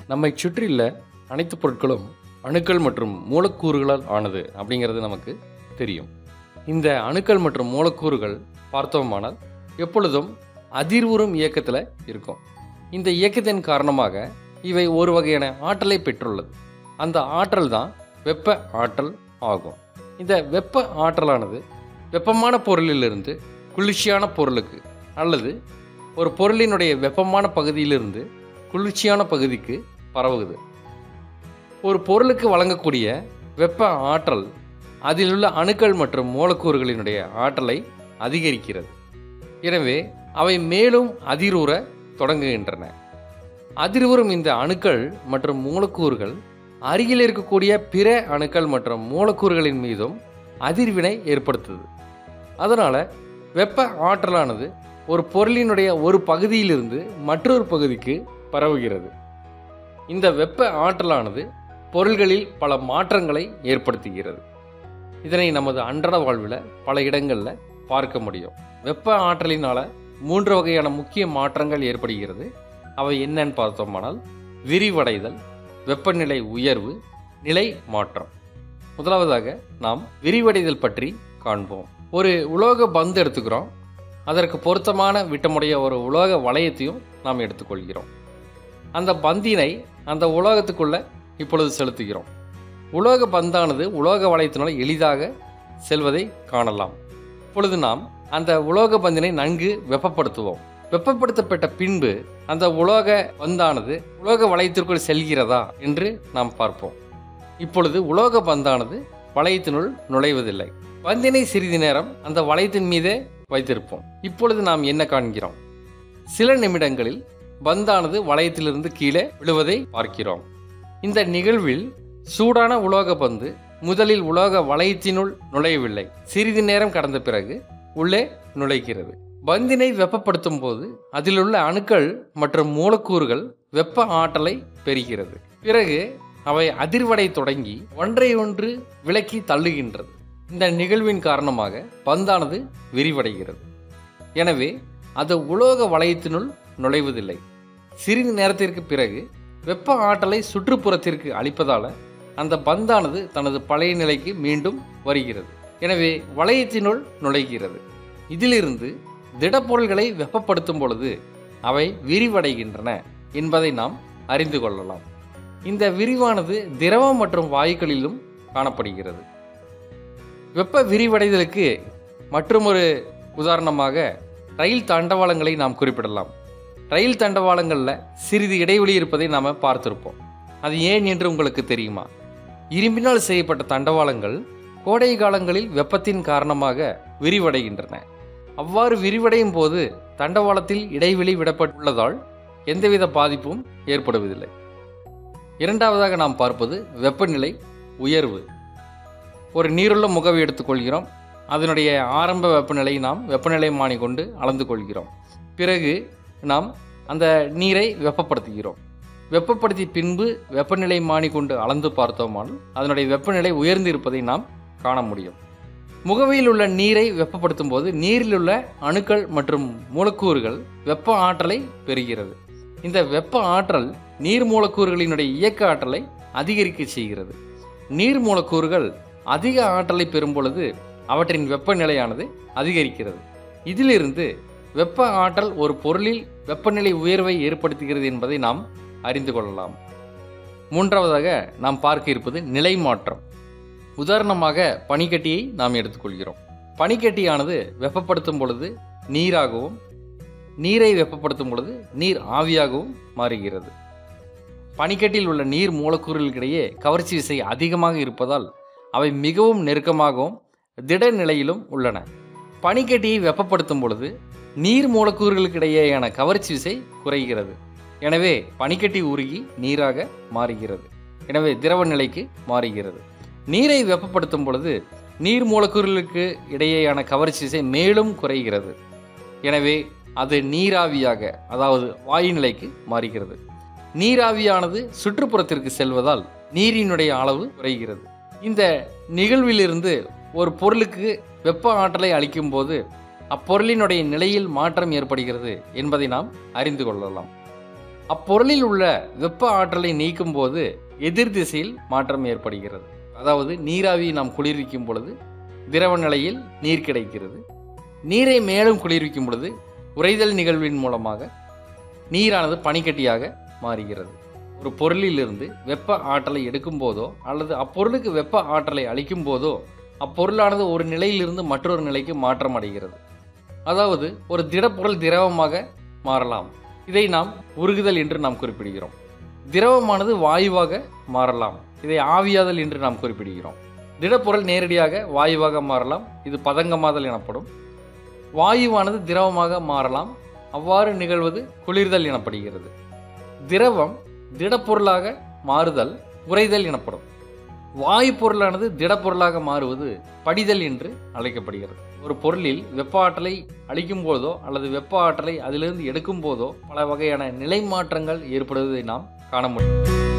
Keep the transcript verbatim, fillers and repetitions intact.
நம்மை சுற்றியுள்ள அனைத்து பொருட்களும் அணுக்கள் மற்றும் மூலக்கூறுகளால் ஆனது அப்படிங்கிறது நமக்கு தெரியும். இந்த அணுக்கள் மற்றும் மூலக்கூறுகள் பார்த்தோமானால் எப்பொழுதும் அதிர்வுறும் இயக்கத்தில் இருக்கும். இந்த இயக்கத்தின் காரணமாக இவை ஒரு வகையான ஆற்றலை பெற்றுள்ளது. அந்த ஆற்றல் தான் வெப்ப ஆற்றல் ஆகும். இந்த வெப்ப ஆற்றலானது வெப்பமான பொருளிலிருந்து குளிர்ச்சியான பொருளுக்கு அல்லது ஒரு பொருளினுடைய வெப்பமான பகுதியிலிருந்து குளிர்ச்சியான பகுதிக்கு பரவுகிறது. ஒரு பொருளுக்கு வழங்கக்கூடிய வெப்ப ஆற்றல் அதிலுள்ள அணுக்கள் மற்றும் மூலக்கூறுகளினுடைய ஆற்றலை அதிகரிக்கிறது. எனவே அவை மேலும் அதிர்வுற தொடங்குகின்றன. அதிர்வுறும் இந்த அணுக்கள் மற்றும் மூலக்கூறுகள் அருகில் இருக்கக்கூடிய பிற அணுக்கள் மற்றும் மூலக்கூறுகளின் மீதும் அதிர்வினை ஏற்படுத்துது. அதனால் வெப்ப ஆற்றலானது ஒரு பொருளினுடைய ஒரு பகுதியிலிருந்து மற்றொரு பகுதிக்கு பரவுகிறது. இந்த வெப்ப ஆற்றலானது பொருள்களில் பல மாற்றங்களை ஏற்படுத்துகிறது. இதனை நமது அன்றாட வாழ்வில் பல இடங்களில் பார்க்க முடியும். வெப்ப ஆற்றலினால் மூன்று வகையான முக்கிய மாற்றங்கள் ஏற்படுகிறது. அவை என்னன்னு பார்த்தோமானால் விரிவடைதல், வெப்பநிலை உயர்வு, நிலை மாற்றம். முதலாவதாக நாம் விரிவடைதல் பற்றி காண்போம். ஒரு உலோக பந்து எடுத்துக்கிறோம். அதற்கு பொருத்தமான விட்டமுடைய ஒரு உலோக வளையத்தையும் நாம் எடுத்துக்கொள்கிறோம். அந்த பந்தினை அந்த உலோகத்துக்குள்ள இப்பொழுது செலுத்துகிறோம். உலோக பந்தானது உலோக வளையத்தினால் எளிதாக செல்வதை காணலாம். இப்பொழுது நாம் அந்த உலோக பந்தினை நன்கு வெப்பப்படுத்துவோம். வெப்பப்படுத்தப்பட்ட பின்பு அந்த உலோக பந்தானது உலோக வளையத்திற்குள் செல்கிறதா என்று நாம் பார்ப்போம். இப்பொழுது உலோக பந்தானது வளையத்தினுள் நுழைவதில்லை. பந்தினை சிறிது நேரம் அந்த வளையத்தின் மீதே வைத்திருப்போம். இப்பொழுது நாம் என்ன காண்கிறோம்? சில நிமிடங்களில் பந்தானது வளையத்திலிருந்து கீழே விழுவதை பார்க்கிறோம். இந்த நிகழ்வில் சூடான உலோக பந்து முதலில் உலோக வளையத்தினுள் நுழையவில்லை. சிறிது நேரம் கடந்த பிறகு உள்ளே நுழைகிறது. பந்தினை வெப்பப்படுத்தும் போது அதிலுள்ள அணுக்கள் மற்றும் மூலக்கூறுகள் வெப்ப ஆற்றலை பெறுகிறது. பிறகு அவை அதிர்வடை தொடங்கி ஒன்றை ஒன்று விலக்கி தள்ளுகின்றது. இந்த நிகழ்வின் காரணமாக பந்தானது விரிவடைகிறது. எனவே அது உலோக வளையத்தினுள் நுழைவதில்லை. சிறிது நேரத்திற்கு பிறகு வெப்ப ஆற்றலை சுற்றுப்புறத்திற்கு அளிப்பதால் அந்த பந்தானது தனது பழைய நிலைக்கு மீண்டும் வருகிறது. எனவே வளையத்தினுள் நுழைகிறது. இதிலிருந்து திடப்பொருள்களை வெப்பப்படுத்தும் பொழுது அவை விரிவடைகின்றன என்பதை நாம் அறிந்து கொள்ளலாம். இந்த விரிவானது திரவம் மற்றும் வாயுக்களிலும் காணப்படுகிறது. வெப்ப விரிவடைதலுக்கு மற்றொரு உதாரணமாக ரயில் தண்டவாளங்களை நாம் குறிப்பிடலாம். ரயில் தண்டவாளங்களில் சிறிது இடைவெளி இருப்பதை நாம் பார்த்திருப்போம். அது ஏன் என்று உங்களுக்கு தெரியுமா? இரும்பினால் செய்யப்பட்ட தண்டவாளங்கள் கோடை காலங்களில் வெப்பத்தின் காரணமாக விரிவடைகின்றன. அவ்வாறு விரிவடையும் போது தண்டவாளத்தில் இடைவெளி விடப்பட்டுள்ளதால் எந்தவித பாதிப்பும் ஏற்படுவதில்லை. இரண்டாவதாக நாம் பார்ப்பது வெப்பநிலை உயர்வு. ஒரு நீருள்ள முகவை எடுத்துக்கொள்கிறோம். அதனுடைய ஆரம்ப வெப்பநிலை நாம் வெப்பநிலை மானி கொண்டு அளந்து கொள்கிறோம். பிறகு நாம் அந்த நீரை வெப்பப்படுத்துகிறோம். வெப்பப்படுத்தி பின்பு வெப்பநிலை மானி கொண்டு அளந்து பார்த்தோமானால் அதனுடைய வெப்பநிலை உயர்ந்து இருப்பதை நாம் காண முடியும். முகவையில் உள்ள நீரை வெப்பப்படுத்தும் போது நீரில் உள்ள அணுக்கள் மற்றும் மூலக்கூறுகள் வெப்ப ஆற்றலை பெறுகிறது. இந்த வெப்ப ஆற்றல் நீர் மூலக்கூறுகளினுடைய இயக்க ஆற்றலை அதிகரிக்க செய்கிறது. நீர் மூலக்கூறுகள் அதிக ஆற்றலை பெறும் பொழுது அவற்றின் வெப்பநிலையானது அதிகரிக்கிறது. இதிலிருந்து வெப்ப ஆற்றல் ஒரு பொருளில் வெப்பநிலை உயர்வை ஏற்படுத்துகிறது என்பதை நாம் அறிந்து கொள்ளலாம். மூன்றாவதாக நாம் பார்க்க இருப்பது நிலை மாற்றம். உதாரணமாக பனிக்கட்டியை நாம் எடுத்துக்கொள்கிறோம். பனிக்கட்டியானது வெப்பப்படுத்தும் பொழுது நீராகவும் நீரை வெப்பப்படுத்தும் பொழுது நீர் ஆவியாகவும் மாறுகிறது. பனிக்கட்டியில் உள்ள நீர் மூலக்கூறுகளுக்கிடையே கவர்ச்சி விசை அதிகமாக இருப்பதால் அவை மிகவும் நெருக்கமாகவும் திட நிலையிலும் உள்ளன. பனிக்கட்டியை வெப்பப்படுத்தும் பொழுது நீர் மூலக்கூறுகளுக்கிடையேயான கவர்ச்சி விசை குறைகிறது. எனவே பனிக்கட்டி உருகி நீராக மாறுகிறது. எனவே திரவ நிலைக்கு மாறுகிறது. நீரை வெப்பப்படுத்தும் பொழுது நீர் மூலக்கூறுகளுக்கு இடையேயான கவர்ச்சி விசை மேலும் குறைகிறது. எனவே அது நீராவியாக, அதாவது வாயு நிலைக்கு மாறுகிறது. நீராவியானது சுற்றுப்புறத்திற்கு செல்வதால் நீரினுடைய அளவு குறைகிறது. இந்த நிகழ்விலிருந்து ஒரு பொருளுக்கு வெப்ப ஆற்றலை அளிக்கும் போது அப்பொருளினுடைய நிலையில் மாற்றம் ஏற்படுகிறது என்பதை நாம் அறிந்து கொள்ளலாம். அப்பொருளில் உள்ள வெப்ப ஆற்றலை நீக்கும் போது எதிர் திசையில் மாற்றம் ஏற்படுகிறது. அதாவது நீராவி நாம் குளிர்விக்கும் பொழுது திரவ நிலையில் நீர் கிடைக்கிறது. நீரை மேலும் குளிர்விக்கும் பொழுது உறைதல் நிகழ்வின் மூலமாக நீரானது பனிக்கட்டியாக மாறுகிறது. ஒரு பொருளிலிருந்து வெப்ப ஆற்றலை எடுக்கும் போதோ அல்லது அப்பொருளுக்கு வெப்ப ஆற்றலை அளிக்கும் போதோ அப்பொருளானது ஒரு நிலையிலிருந்து மற்றொரு நிலைக்கு மாற்றம் அடைகிறது. அதாவது ஒரு திடப்பொருள் திரவமாக மாறலாம். இதை நாம் உருகுதல் என்று நாம் குறிப்பிடுகிறோம். திரவமானது வாயுவாக மாறலாம். இதை ஆவியாதல் என்று நாம் குறிப்பிடுகிறோம். திடப்பொருள் நேரடியாக வாயுவாக மாறலாம். இது பதங்கமாதல் எனப்படும். வாயுவானது திரவமாக மாறலாம். அவ்வாறு நிகழ்வது குளிர்தல் எனப்படுகிறது. திரவம் திடப்பொருளாக மாறுதல் உறைதல் எனப்படும். வாயு பொருளானது திடப்பொருளாக மாறுவது படிதல் என்று அழைக்கப்படுகிறது. ஒரு பொருளில் வெப்ப ஆற்றலை அளிக்கும் போதோ அல்லது வெப்ப ஆற்றலை அதிலிருந்து எடுக்கும் போதோ பல வகையான நிலை மாற்றங்கள் ஏற்படுவதை நாம் காண முடியும்.